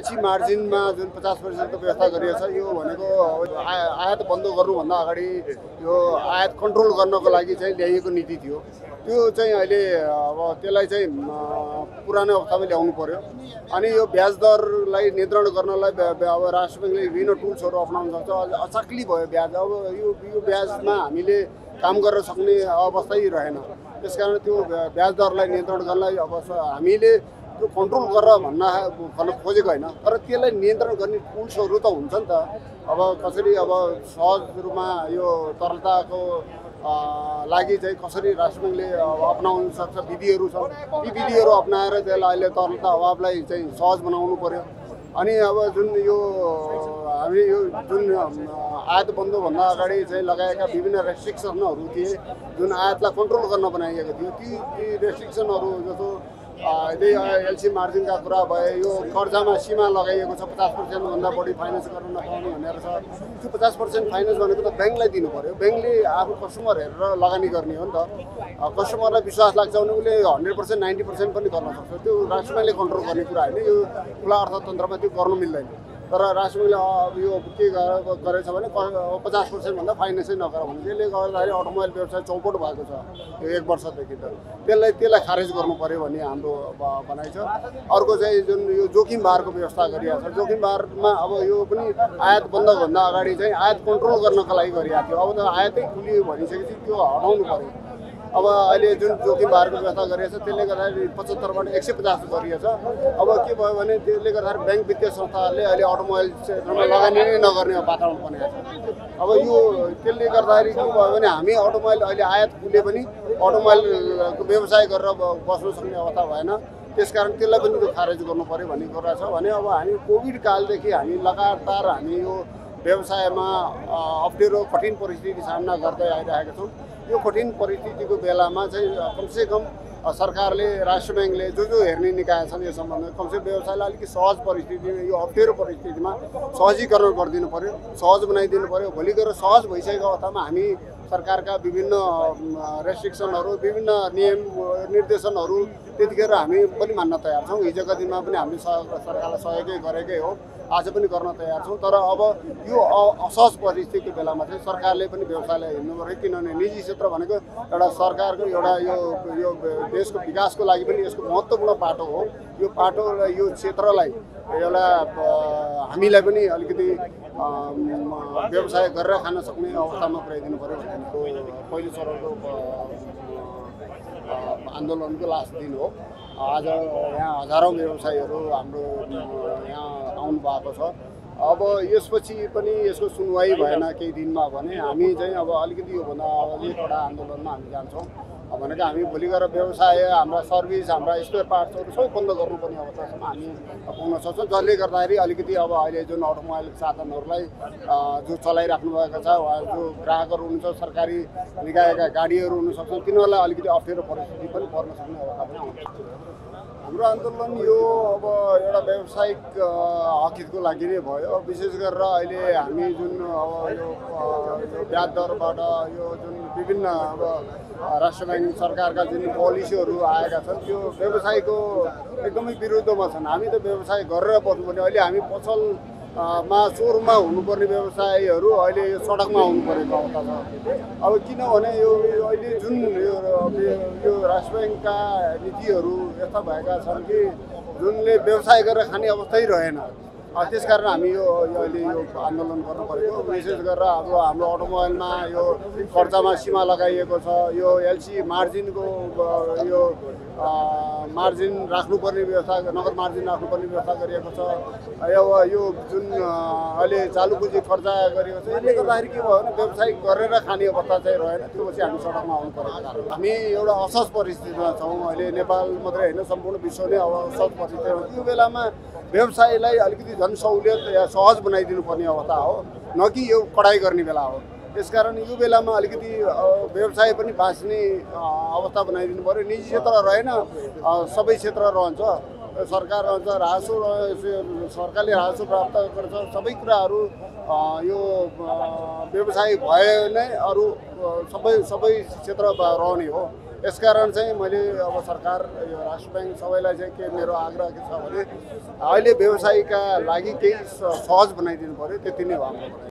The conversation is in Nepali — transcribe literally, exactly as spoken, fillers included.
एलसी मार्जिनमा जुन पचास प्रतिशतको व्यवस्था गरिएको छ यो भनेको आयात बन्द गर्नुभन्दा अगाडि यो आयात कन्ट्रोल गर्नको लागि चाहिँ ल्याइएको नीति थियो। त्यो चाहिँ अहिले अब त्यसलाई चाहिँ पुरानो अवस्थामा ल्याउनु पर्यो। अनि यो ब्याज दरलाई नियन्त्रण गर्नलाई अब राष्ट्र ब्याङ्कले विभिन्न टुल्सहरू अप्नाउन सक्छ। अचाक्ली भयो ब्याज, अब यो यो ब्याजमा हामीले काम गर्न सक्ने अवस्थै रहेन। त्यसकारण त्यो ब्याज दरलाई नियन्त्रण गर्नलाई अब हामीले त्यो कन्ट्रोल गरेर भन्न भन्न खोजेको होइन, तर त्यसलाई नियन्त्रण गर्ने टुल्सहरू त हुन्छ नि त। अब कसरी अब सहज रूपमा यो तरलताको लागि चाहिँ कसरी राष्ट्र ब्याङ्कले अप्नाउन सक्छ विधिहरू छ, ती विधिहरू अप्नाएर त्यसलाई अहिले तरलता अभावलाई चाहिँ सहज बनाउनु पर्यो। अनि अब जुन यो हामी यो जुन आयात बन्दभन्दा अगाडि चाहिँ लगाएका विभिन्न रेस्ट्रिक्सनहरू थिए जुन आयातलाई कन्ट्रोल गर्न बनाइएको थियो, ती ती रेस्ट्रिक्सनहरू जस्तो त्यही एलसी मार्जिनका कुरा भए, यो कर्जामा सीमा लगाइएको छ पचास पर्सेन्टभन्दा बढी फाइनेन्स गर्न नपाउने भनेर छ। त्यो पचास पर्सेन्ट फाइनेन्स भनेको त ब्याङ्कलाई दिनु पऱ्यो, ब्याङ्कले आफू कस्टमर हेरेर लगानी गर्ने हो नि त। कस्टमरलाई विश्वास लाग्छ भने उसले हन्ड्रेड पर्सेन्ट नाइन्टी पर्सेन्ट पनि गर्न सक्छ। त्यो राष्ट्र ब्याङ्कले कन्ट्रोल गर्ने कुरा होइन, यो खुला अर्थतन्त्रमा त्यो गर्नु मिल्दैन। तर राष्ट्र ब्याङ्कले यो के गरेछ भने पचास पर्सेन्टभन्दा फाइनेन्सै नगर भने त्यसले गर्दाखेरि अटोमोबाइल व्यवसाय चौपट भएको छ यो एक वर्षदेखि त। त्यसलाई त्यसलाई खारेज गर्नु पऱ्यो भन्ने हाम्रो भनाइ छ। अर्को चाहिँ जुन यो जोखिम भारको व्यवस्था गरिएको छ, जोखिम भारमा अब यो पनि आयात बन्दभन्दा अगाडि चाहिँ आयात कन्ट्रोल गर्नको लागि गरिएको थियो। अब त आयातै खुलियो भनिसकेपछि त्यो हटाउनु पऱ्यो। अब अहिले जुन जोखिम भारको व्यवस्था गरिएको छ त्यसले गर्दाखेरि पचहत्तरबाट एक सय पचास गरिएको छ। अब के भयो भने त्यसले गर्दाखेरि ब्याङ्क वित्तीय संस्थाहरूले अहिले अटोमोबाइल क्षेत्रमा लगानी नै नगर्ने वातावरण बनेको छ। अब यो त्यसले गर्दाखेरि के भयो भने हामी अटोमोबाइल अहिले आयात खुले पनि अटोमोबाइलको व्यवसाय गरेर बस्न सक्ने अवस्था भएन। त्यसकारण त्यसलाई पनि त्यो खारेज गर्नु पऱ्यो भन्ने कुरा छ। भने अब हामी कोभिड कालदेखि हामी लगातार हामी यो व्यवसायमा अप्ठ्यारो कठिन परिस्थिति सामना गर्दै आइरहेका छौँ। यो कठिन परिस्थितिको बेलामा चाहिँ कमसेकम सरकारले राष्ट्र ब्याङ्कले जो जो हेर्ने निकाय छन् यो सम्बन्धमा कमसेकम व्यवसायलाई अलिकति सहज परिस्थितिमा यो अप्ठ्यारो परिस्थितिमा सहजीकरण गरिदिनु पऱ्यो, सहज बनाइदिनु पऱ्यो। भोलि गएर सहज भइसकेको अवस्थामा हामी सरकारका विभिन्न रेस्ट्रिक्सनहरू विभिन्न नियम निर्देशनहरू त्यतिखेर हामी पनि मान्न तयार छौँ। हिजोका दिनमा पनि हामीले सरकारलाई सहयोगै गरेकै हो, आज पनि गर्न तयार छौँ। तर अब यो असहज परिस्थितिको बेलामा चाहिँ सरकारले पनि व्यवसायलाई हेर्नु पऱ्यो, किनभने निजी क्षेत्र भनेको एउटा सरकारको एउटा यो यो देशको विकासको लागि पनि यसको महत्त्वपूर्ण पाटो हो। यो पाटो यो क्षेत्रलाई एउटा हामीलाई पनि अलिकति व्यवसाय गरेर खान सक्ने अवस्थामा पुर्याइदिनु पऱ्यो भनेको पहिलो चरणको आन्दोलनको लास्ट दिन हो। आज यहाँ हजारौँ व्यवसायीहरू हाम्रो यहाँ आउनु भएको छ। अब यसपछि पनि यसको सुनवाई भएन केही दिनमा भने हामी चाहिँ अब अलिकति योभन्दा अझै कडा आन्दोलनमा हामी जान्छौँ। भनेको हामी भोलि गएर व्यवसाय हाम्रा सर्भिस हाम्रा स्पेयर पार्ट्सहरू सबै बन्द गर्नुपर्ने अवस्थासम्म हामी पुग्न सक्छौँ। जसले गर्दाखेरि अलिकति अब अहिले जुन अटोमोबाइल साधनहरूलाई जो चलाइराख्नु भएको छ, जो ग्राहकहरू हुनुहुन्छ, सरकारी निकायका गाडीहरू हुनसक्छ, तिनीहरूलाई अलिकति अप्ठ्यारो परिस्थिति पनि पर्न सक्ने अवस्था पनि आउँछ। हाम्रो आन्दोलन यो अब एउटा व्यावसायिक हक हितको लागि नै भयो। विशेष गरेर अहिले हामी जुन अब यो ब्याज दरबाट यो जुन विभिन्न अब राष्ट्र ब्याङ्क सरकारका जुन पोलिसीहरू आएका छन् त्यो व्यवसायको एकदमै विरुद्धमा छन्। हामी त व्यवसाय गरेर बस्नुपर्ने, अहिले हामी पसल मा सोरुममा हुनुपर्ने व्यवसायीहरू अहिले यो सडकमा आउनु परेको अवस्था छ। अब किनभने यो अहिले जुन यो राष्ट्र ब्याङ्कका नीतिहरू यस्ता भएका छन् कि जुनले व्यवसाय गरेर खाने अवस्थै रहेन। त्यसकारण हामी यो अहिले यो आन्दोलन गर्नु परेको। विशेष गरेर अब हाम्रो अटोमोबाइलमा यो कर्जामा सीमा लगाइएको छ, यो एलसी मार्जिनको यो मार्जिन राख्नुपर्ने व्यवस्था, नगद मार्जिन राख्नुपर्ने व्यवस्था गरिएको छ। यो जुन अहिले चालु पुँजी खर्चा गरिएको छ, यसले गर्दाखेरि के भयो भने व्यवसाय गरेर खाने अवस्था चाहिँ रहेन। त्यो पछि हामी सडकमा आउनु परेको हामी एउटा असहज परिस्थितिमा छौँ। अहिले नेपाल मात्रै होइन सम्पूर्ण विश्व नै अब असहज परिस्थितिमा। यो बेलामा व्यवसायलाई अलिकति झन् सहुलियत या सहज बनाइदिनु पर्ने अवस्था हो, न कि यो कडाइ गर्ने बेला हो। त्यसकारण यो बेलामा अलिकति व्यवसाय पनि बाँच्ने अवस्था बनाइदिनु पऱ्यो। निजी क्षेत्र रहेन, सबै क्षेत्र रहन्छ, सरकार रहन्छ, राजस्व सरकारले राजस्व प्राप्त गर्छ, सबै कुराहरू यो व्यवसाय भए नै अरू सबै सबै क्षेत्र रहने हो। यसकारण चाहिँ मैले अब सरकार यो राष्ट्र ब्याङ्क सबैलाई चाहिँ के मेरो आग्रह के छ भने अहिले व्यवसायीका लागि केही सहज बनाइदिनु पर्यो, त्यति नै हो हाम्रो।